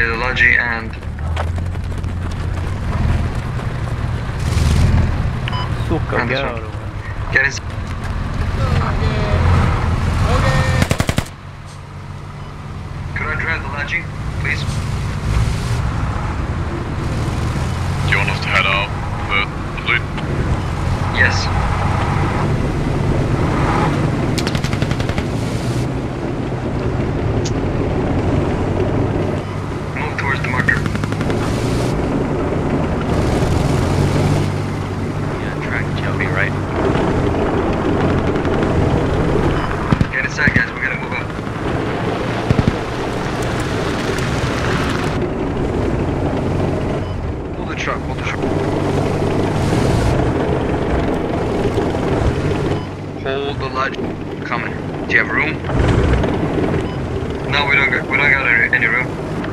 by the lodgy and... Suka, and this get one. out of the way. Get inside. Could I drive the lodgy, please? Do you want us to head out for the loot? Yes. Move towards the marker. Yeah, track Joey, right? Get inside, guys. We gotta move up. Hold the truck. Hold the truck. Hold the lodge. Coming. Do you have room? No, we don't got any room.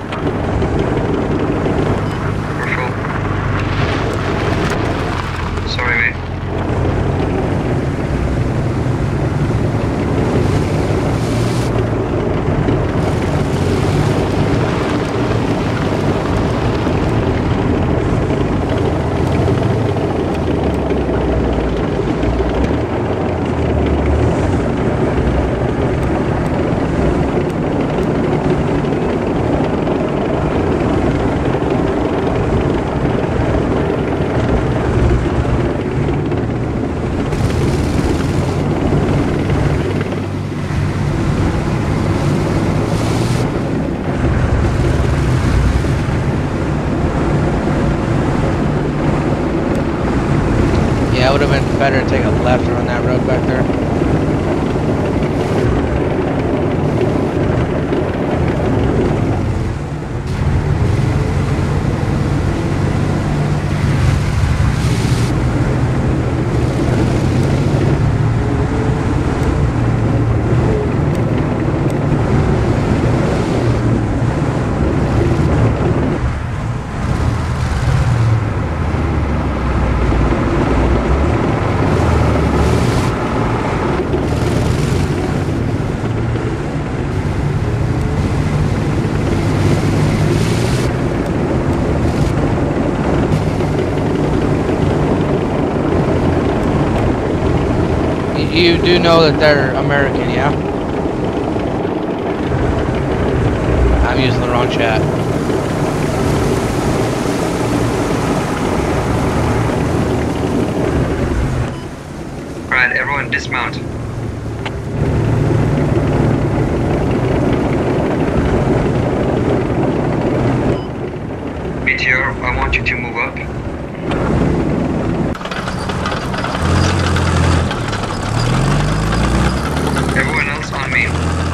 We're full. Sorry, mate. Yeah, it would have been better to take a left on that road back there. You do know that they're American, yeah? I'm using the wrong chat. Alright, everyone dismount. Meteor, I want you to move up. Everyone else on me.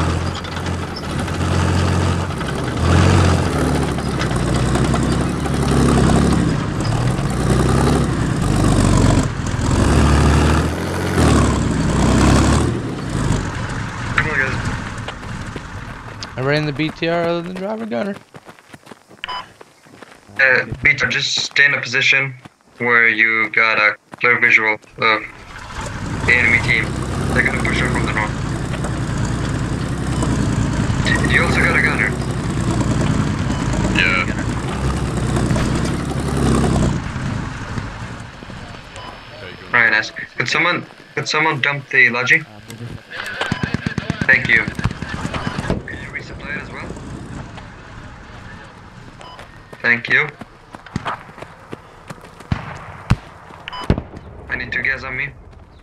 Come on, guys. Everybody in the BTR other than driver gunner. Meteor, just stay in a position where you got a clear visual of the enemy team. They're gonna push up from the north. You also got a gunner. Yeah. Right, nice. Could someone dump the lodgy? Thank you. Could you resupply it as well? Thank you. I need 2 guys on me.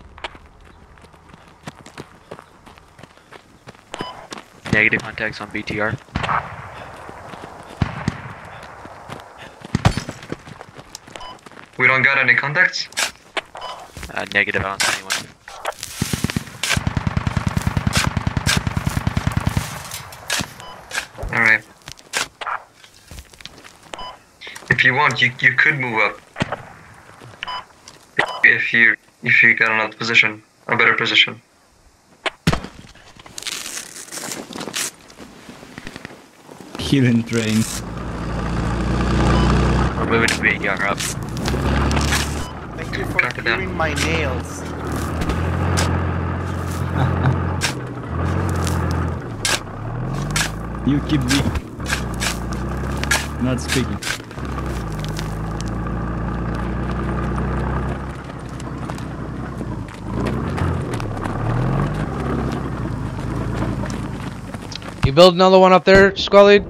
Negative contacts on BTR. We don't got any contacts? Negative, I don't see anyone. Alright. If you want, you could move up. If you got another position, a better position. Killing train. We're moving to BTR up. Thank you for Copy that. clearing my nails. You keep me. Not speaking. You build another one up there, squad lead?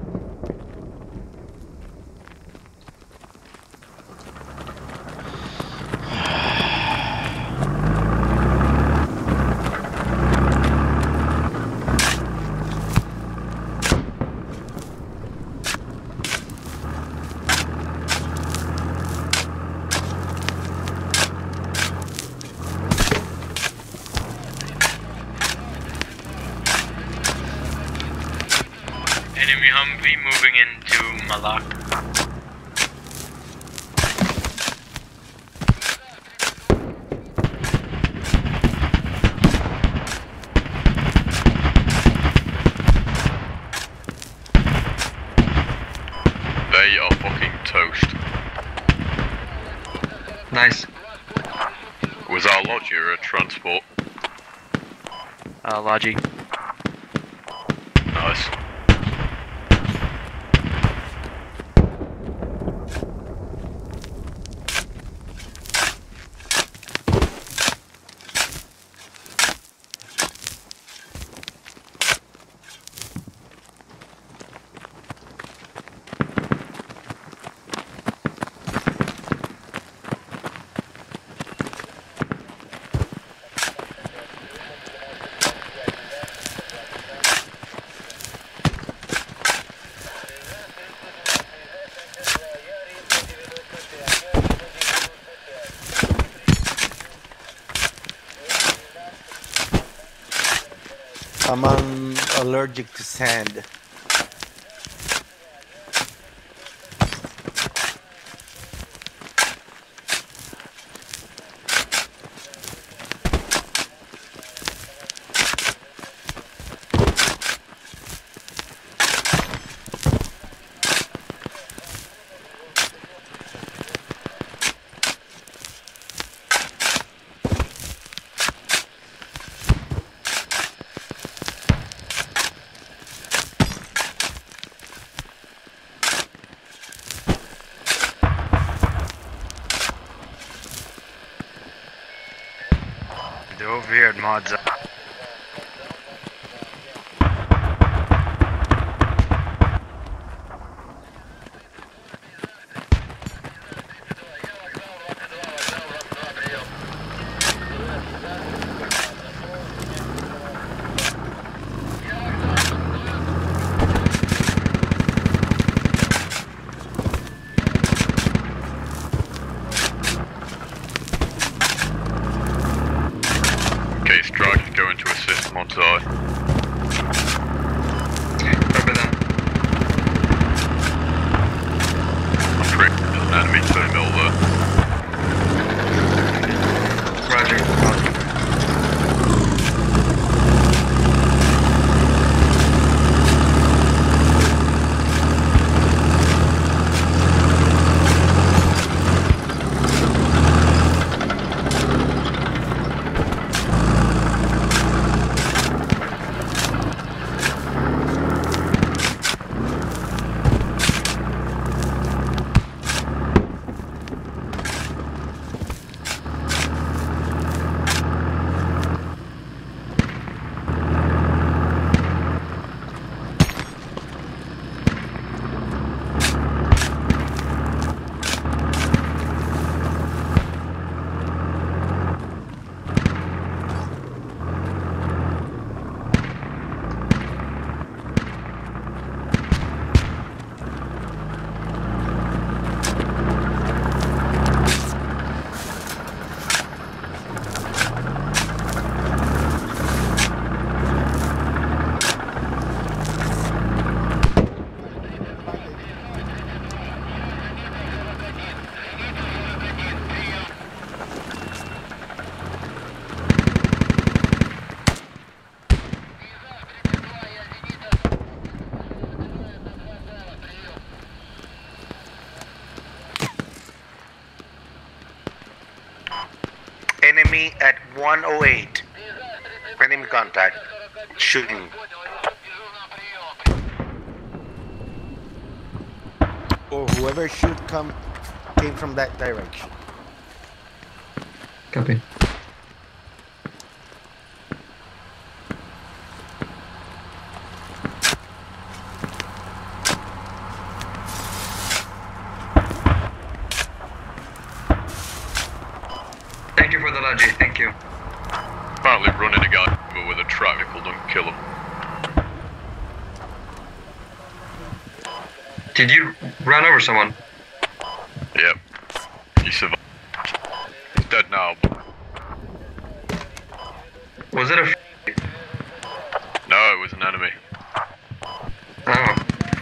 Enemy Humvee moving into Malak. They are fucking toast. Nice. Was our lodger a transport? Logi. Nice. I'm allergic to sand. They're over here at Mods. Okay, Strike is going to assist Montai. Copy that. I'm pretty sure there's an enemy to the middle there. Roger. Enemy at 108. Enemy contact. Shooting. or whoever should come came from that direction. Copy. Thank you for the logic, thank you. Apparently running a guy over with a tractor don't kill him. Did you run over someone? Yep. He survived. He's dead now, but Was it a no, it was an enemy. Oh.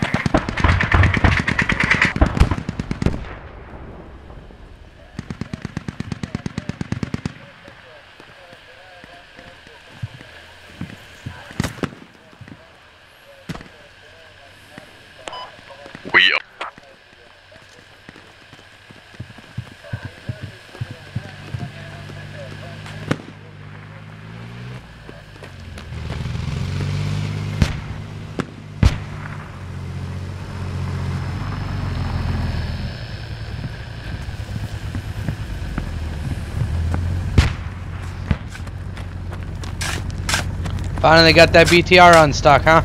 We are. Finally got that BTR on stock, huh?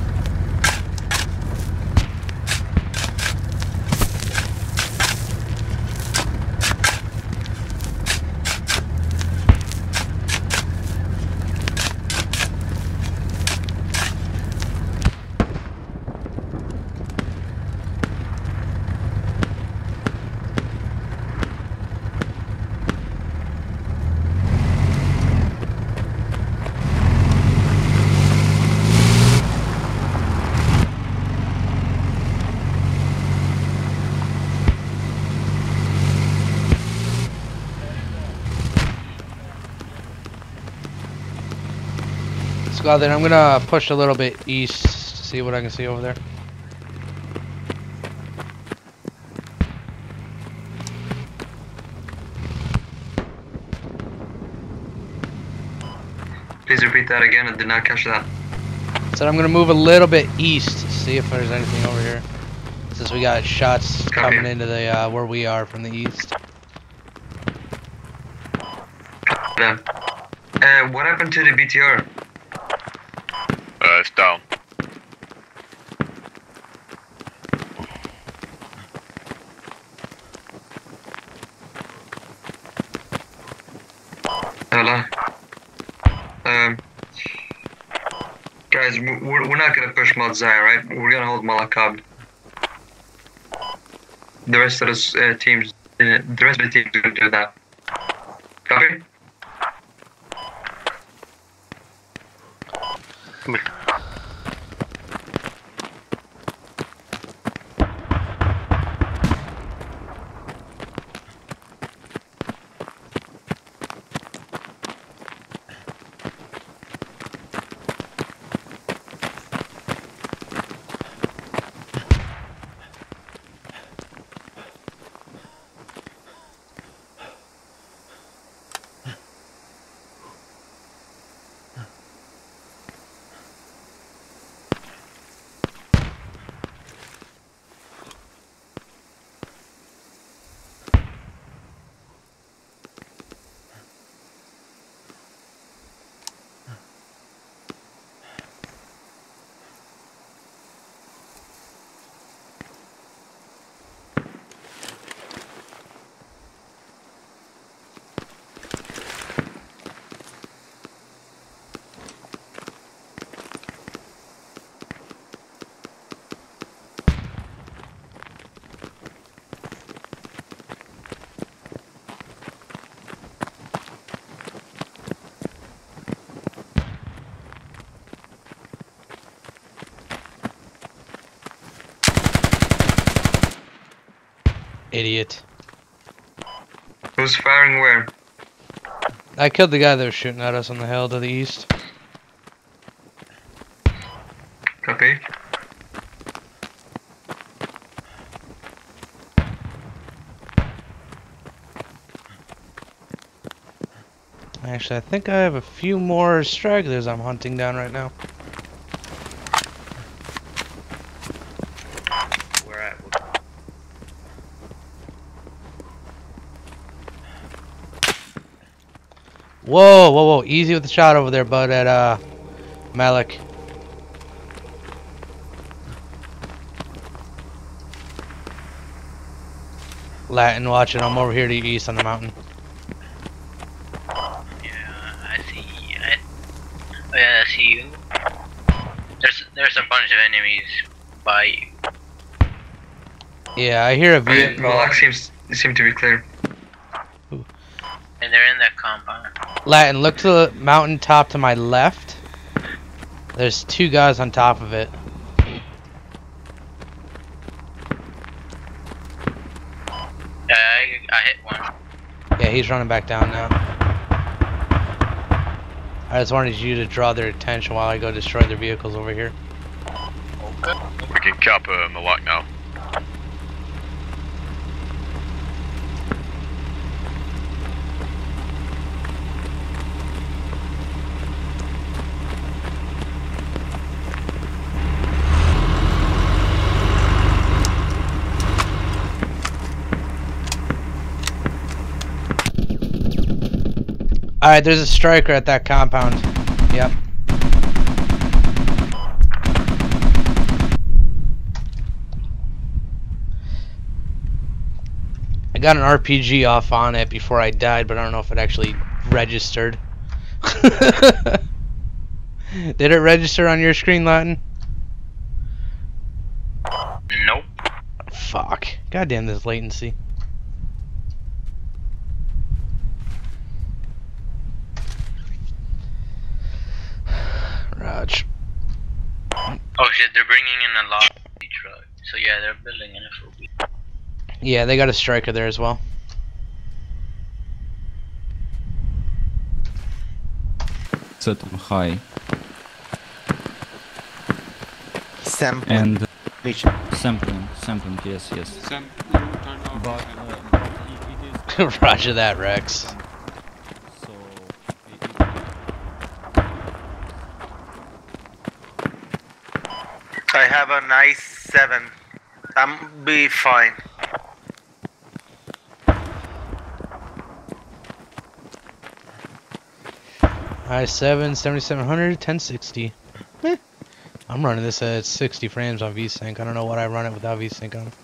Squad, then I'm gonna push a little bit east to see what I can see over there. Please repeat that again, I did not catch that. So I'm gonna move a little bit east to see if there's anything over here. Since we got shots Copy. coming into the where we are from the east. Done. What happened to the BTR? It's down. Hello. Guys, we're not gonna push Malzai, right? We're gonna hold Malakab. The rest of the teams, the rest of the teams gonna do that. Copy. Idiot. Who's firing where? I killed the guy that was shooting at us on the hill to the east. Copy. Actually, I think I have a few more stragglers I'm hunting down right now. Where at? Whoa, whoa, whoa. Easy with the shot over there, bud, at, Malik. Latin, watching. I'm over here to the east on the mountain. Yeah, I see. Oh yeah, I see you. There's a bunch of enemies by you. Yeah, I hear a Okay, vehicle. Malak seem to be clear. And they're in that compound. Latin, look to the mountain top to my left. There's 2 guys on top of it. I hit one. Yeah, he's running back down now. I just wanted you to draw their attention while I go destroy their vehicles over here. We can cap Malak now. Alright, there's a striker at that compound. Yep. I got an RPG off on it before I died, but I don't know if it actually registered. Did it register on your screen, Latin? Nope. Fuck. Goddamn this latency. Raj. Oh shit, they're bringing in a lot of truck. So yeah, they're building an FOB. Yeah, they got a striker there as well. Set them high. Sample. And Mission. sampling, yes. Sam, turn off. But it is Roger that, Rex. so I have a nice 7. I'm be fine. i7 7700 1060. I'm running this at 60 frames on VSync. I don't know what I run it without VSync on.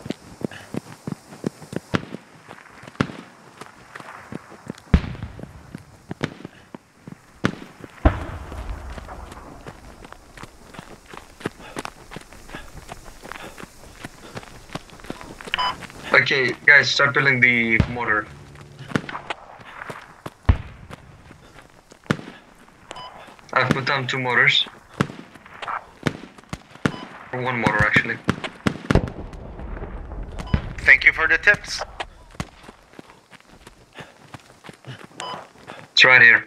Okay, guys, start building the motor. I've put down 2 motors. Or 1 motor, actually. Thank you for the tips. It's right here.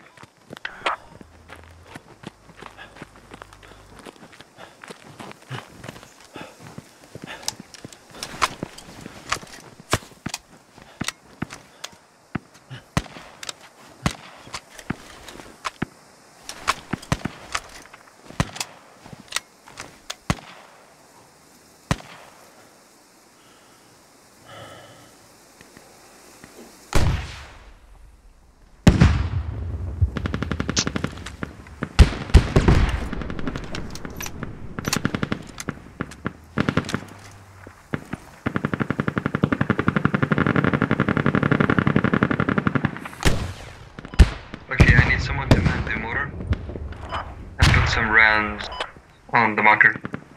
Okay, I need someone to man the motor and put some rounds on the marker.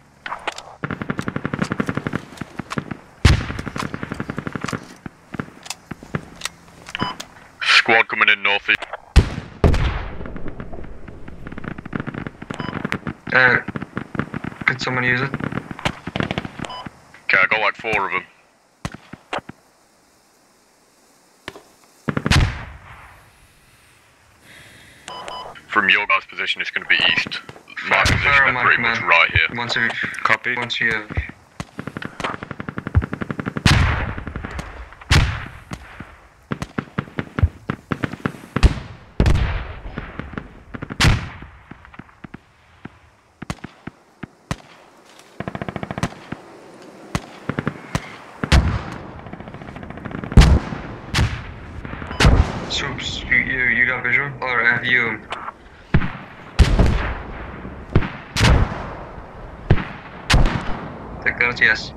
Squad coming in northeast. Could someone use it? Okay, I got like 4 of them. From your guys' position, it's going to be east. My Fire position on is my pretty much command. right here. Once you Copy. once you have Swoops, you have visual? Or have you? Take that, yes.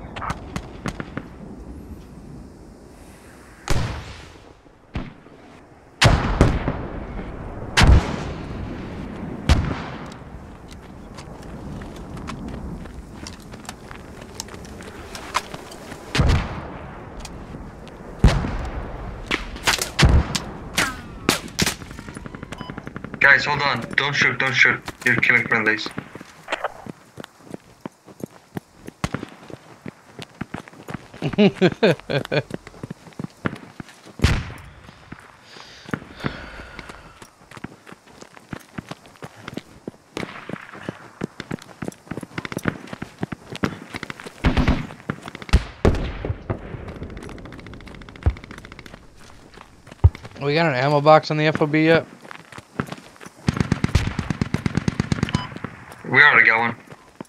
Guys, hold on. Don't shoot, don't shoot. You're killing friendlies. We got an ammo box on the FOB yet? We already got one.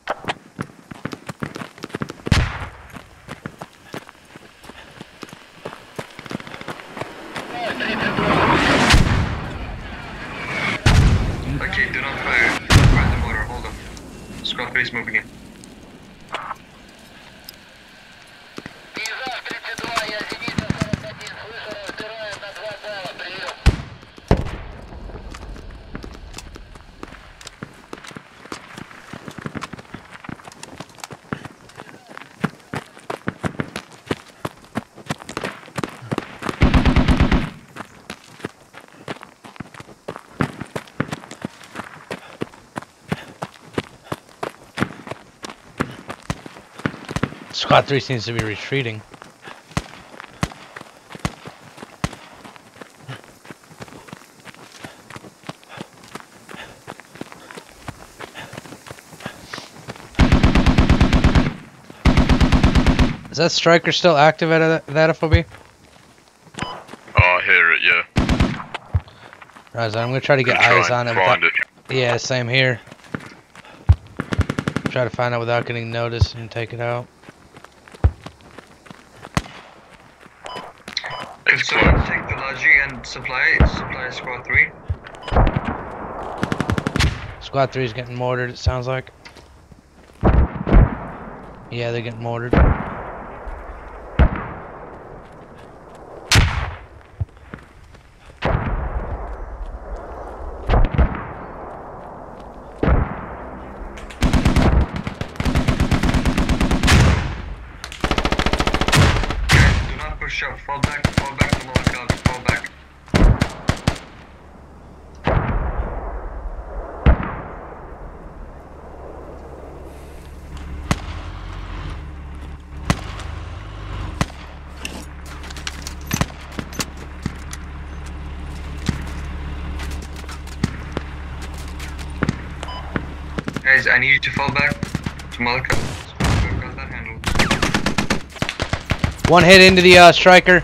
Okay, do not fire. Fire the motor, hold on. Squad 3 is moving in. Squad 3 seems to be retreating. Is that striker still active at that FOB? Oh, I hear it, yeah. Right, I'm gonna try to get Gonna try eyes on and it. find it. Yeah, same here. Try to find out without getting noticed and take it out. Could It's someone close. take the Logi and supply Squad 3? Squad 3 is getting mortared, it sounds like. Yeah, they're getting mortared. Do not push up. Fall back to Molotov. Fall back. Guys, I need you to fall back to Molotov. Got that handled. One hit into the striker.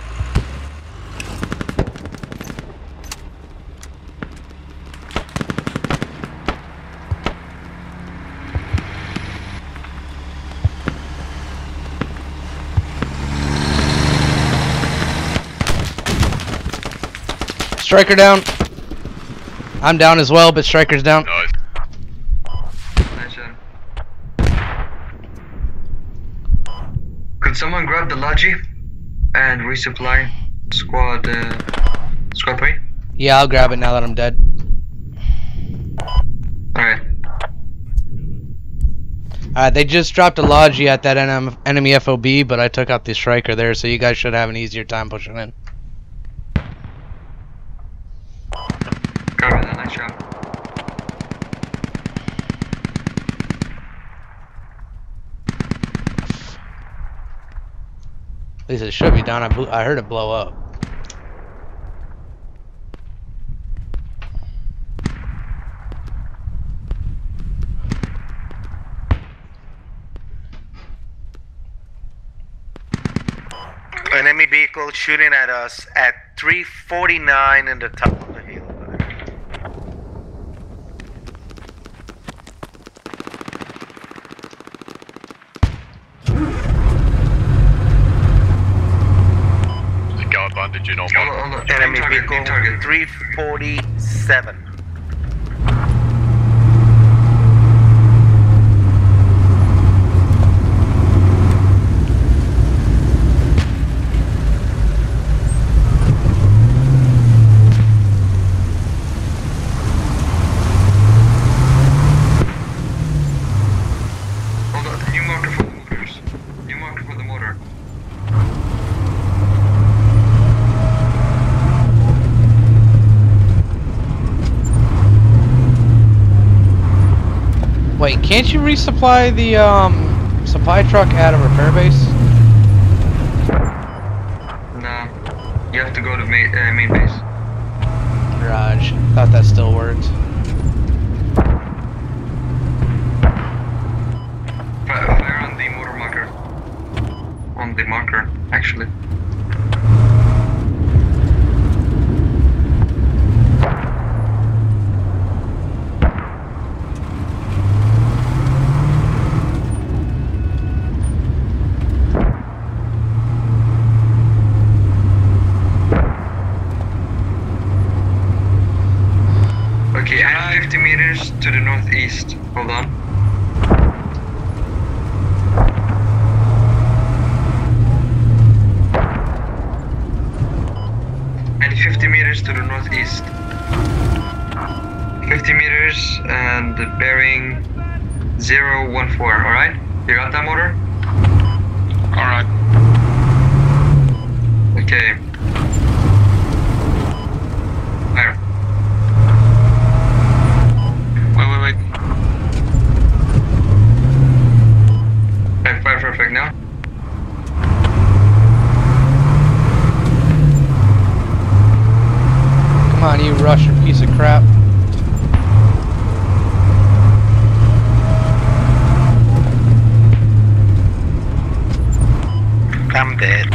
Striker down. I'm down as well, but striker's down. Nice. Nice shot. Could someone grab the Logi and resupply Squad 3? Yeah, I'll grab it now that I'm dead. Alright. They just dropped a Logi at that enemy FOB, but I took out the striker there, so you guys should have an easier time pushing in. Copy that, nice job. At least it should be down. I heard it blow up. Enemy vehicle shooting at us at 349 in the top of the hill over there. There's a guard bandaging on Hold one. on, hold on. Enemy Target, vehicle target. 346. 7. Hold on, new marker for the motors. New marker for the motor. Wait, can't you resupply the supply truck at a repair base? No. You have to go to main base. Garage. Thought that still worked. Fire on the motor marker. On the marker, actually. Okay, add 50 meters to the northeast. Hold on. And 50 meters to the northeast. 50 meters and bearing 014, alright? You got that motor? Alright. Okay. Fire. Wait. Okay, fire perfect now. Come on, you Russian piece of crap. I'm dead.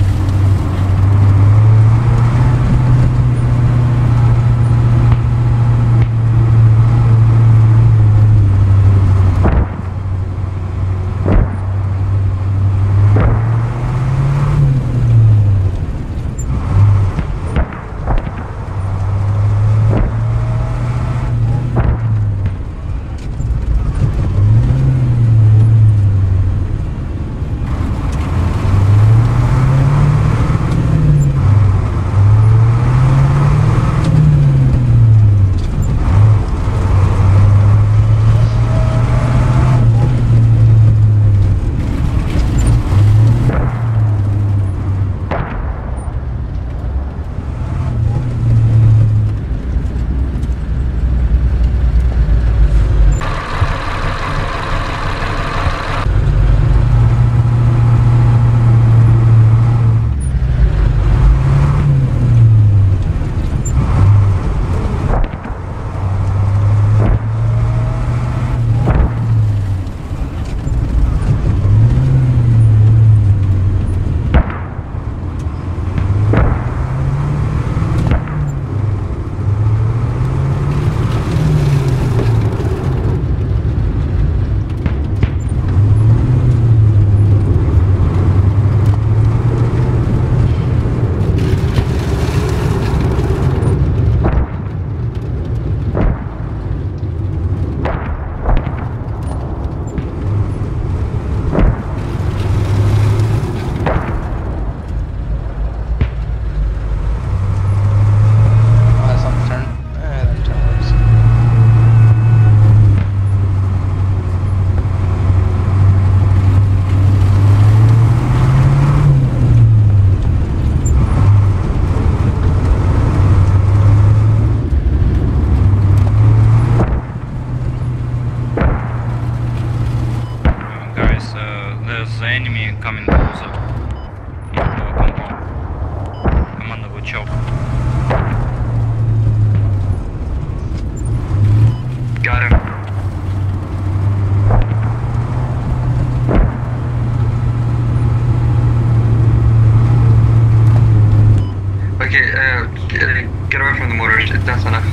Get away from the motors. That's enough.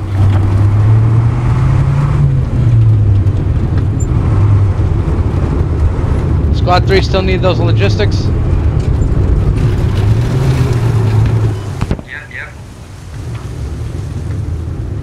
Squad 3 still need those logistics? Yeah.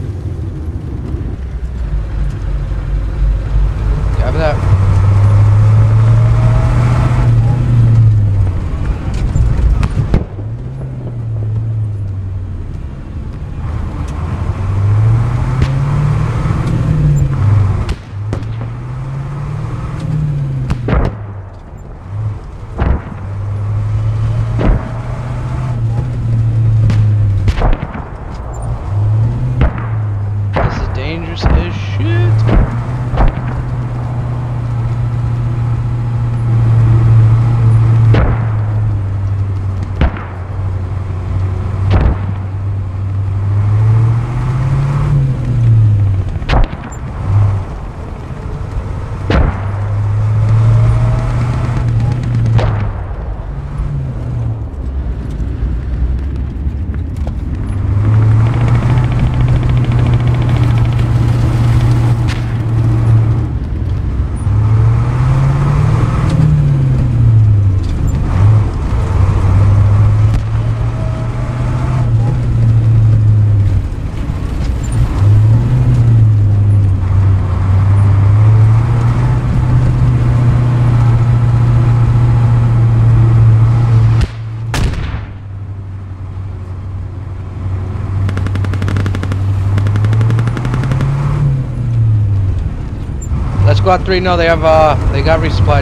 Squad 3, no, they have, they got resupplied.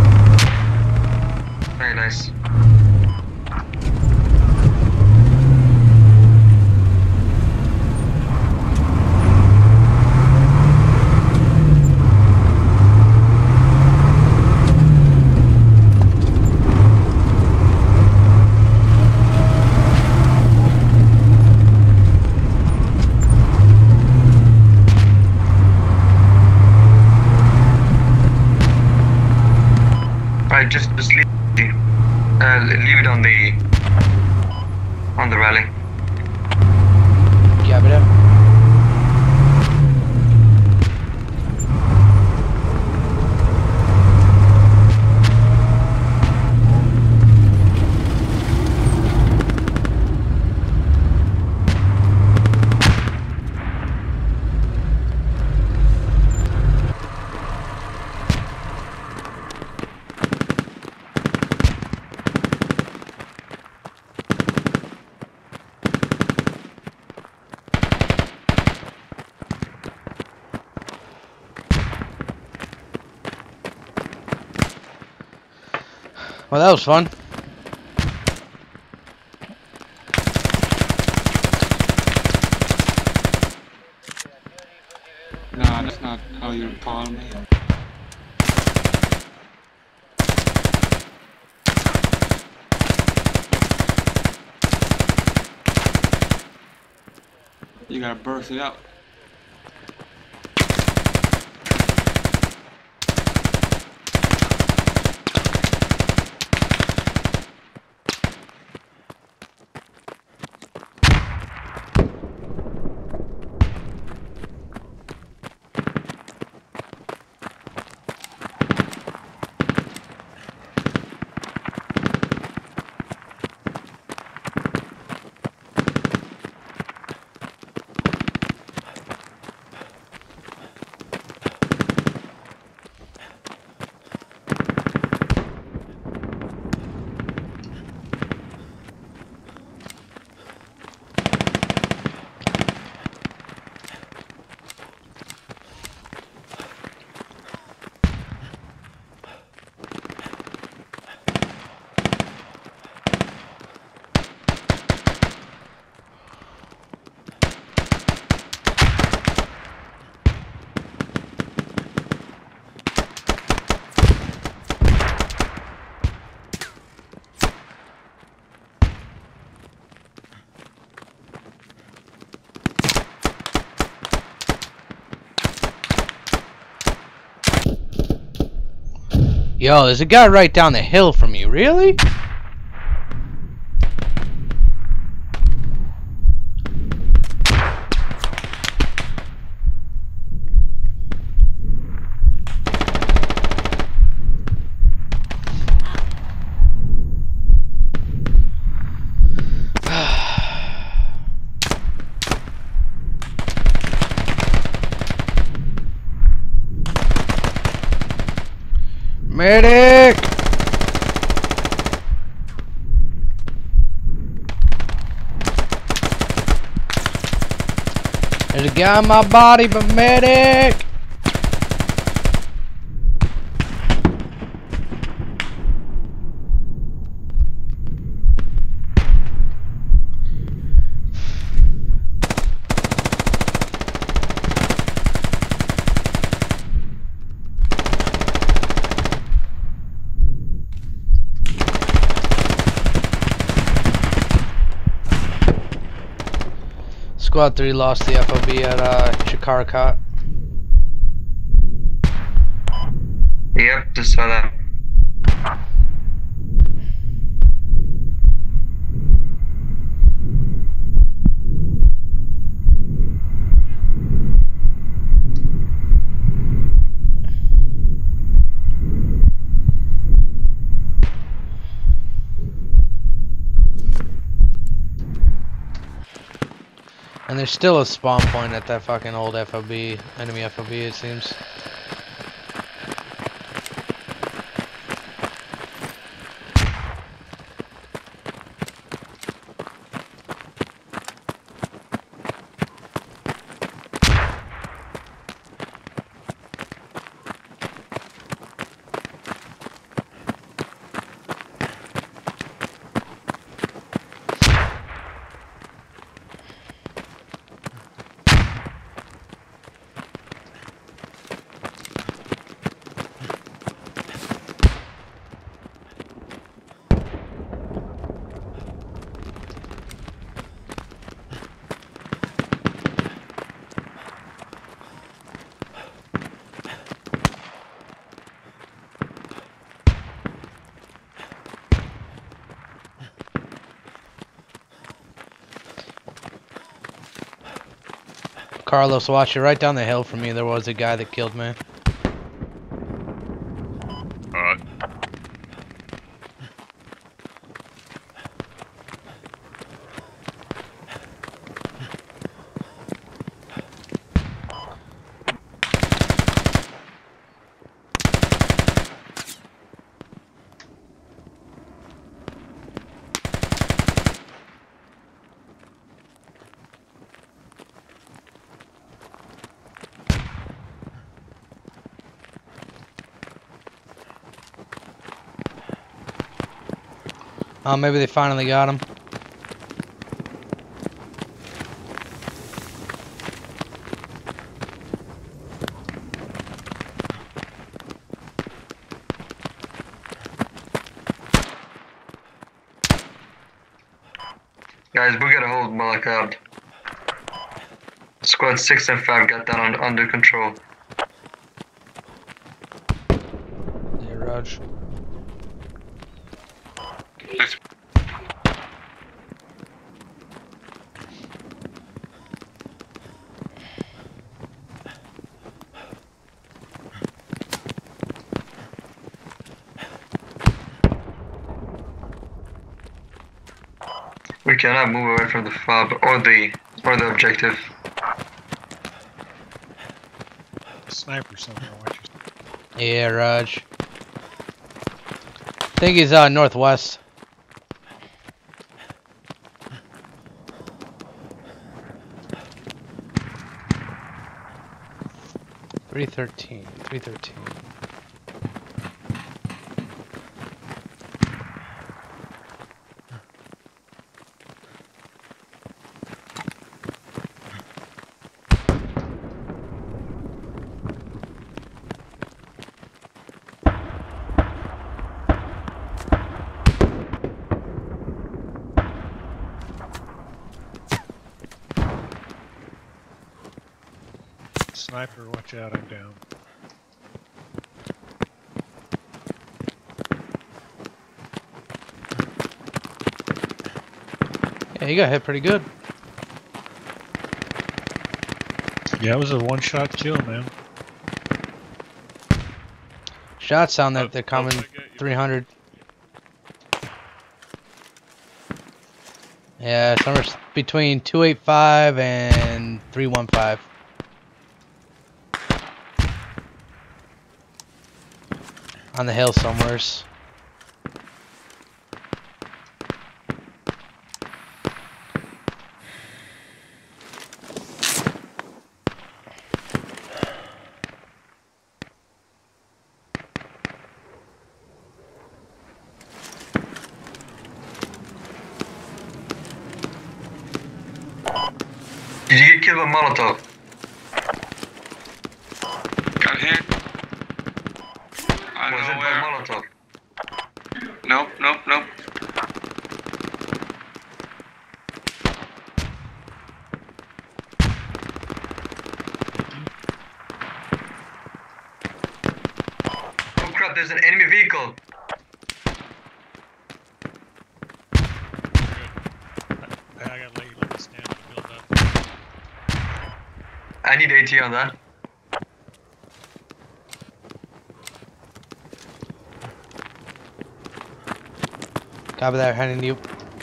Very nice. Alright, just leave it on the rally. Yeah, but well, that was fun. Nah, that's not how you call me. You gotta burst it out. Yo, there's a guy right down the hill from you, really? Medic! There's a guy on my body, but medic! Squad 3 lost the FOB at Chikarakat. Yep, just saw that. And there's still a spawn point at that fucking old FOB, enemy FOB it seems. Carlos, watch it. Right down the hill from me, there was a guy that killed me. Alright. Oh, maybe they finally got him. Guys, we gotta hold Malakad. Squad 6 and 5 got that under control. Yeah, Raj. Let's We cannot move away from the fob or the objective. Sniper somewhere, watch your... Yeah, Raj. I think he's northwest. .313. Sniper, watch out, I'm down. Yeah, he got hit pretty good. Yeah, it was a one-shot kill, man. Shots sound that Oh, they're coming oh, I get you. 300. Yeah, somewhere between 285 and 315. On the hill somewheres. Did you get killed by Molotov? got hit. I Was don't it know by where. Molotov? Nope. Oh crap, there's an enemy vehicle. I gotta let this down to build up. I need AT on that. Copy that, heading to you.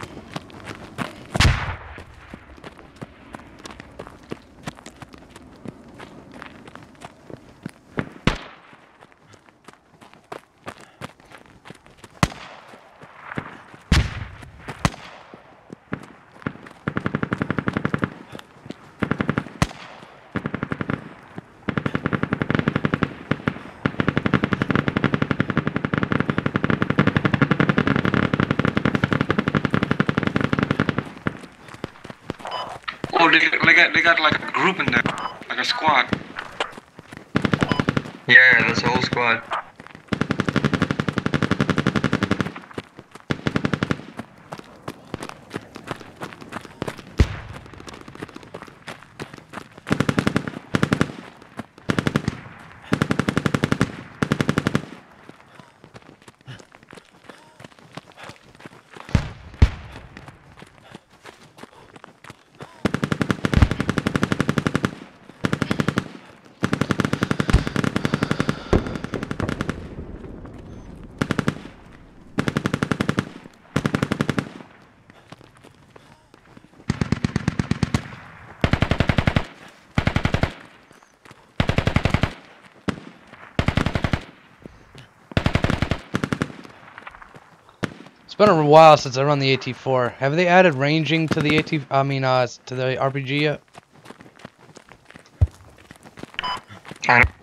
Oh, they got like a group in there, like a squad. Yeah, that's a whole squad. It's been a while since I run the AT4. Have they added ranging to the to the RPG yet? I don't-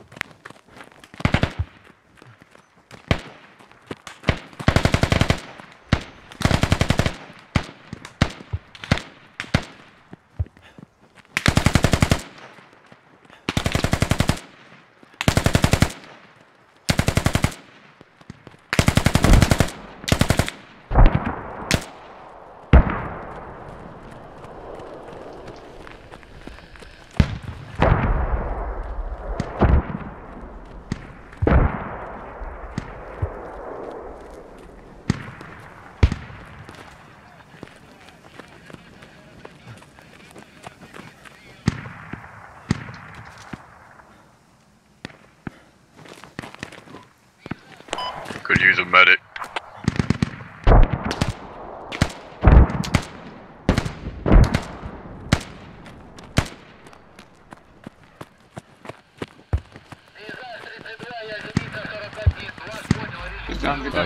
Could use a medic. Get down, get down.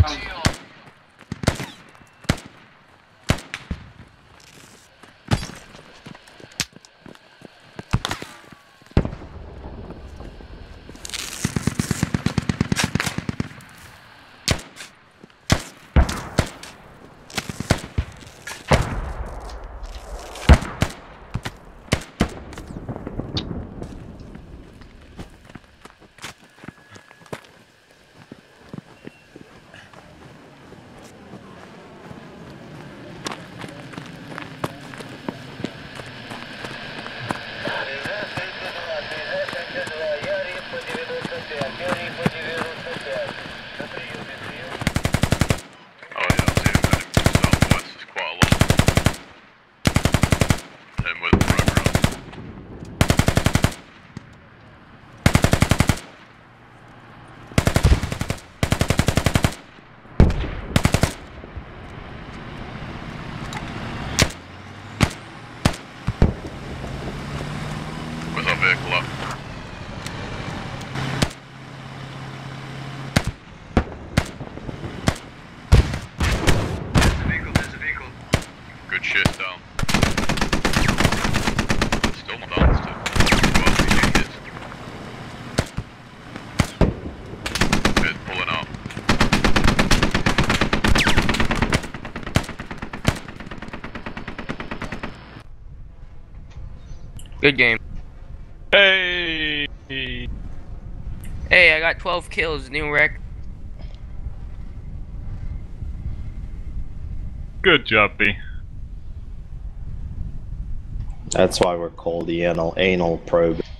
Oh yeah, I'll see a medic from southwest. There's quite a lot. Him with the progress. Where's our vehicle at? There's a vehicle. Good shit down. Still not down, still. Well, we need it. It's pulling out. Good game. Hey! Hey, I got 12 kills, new record. Good job, B. That's why we're called the anal probe.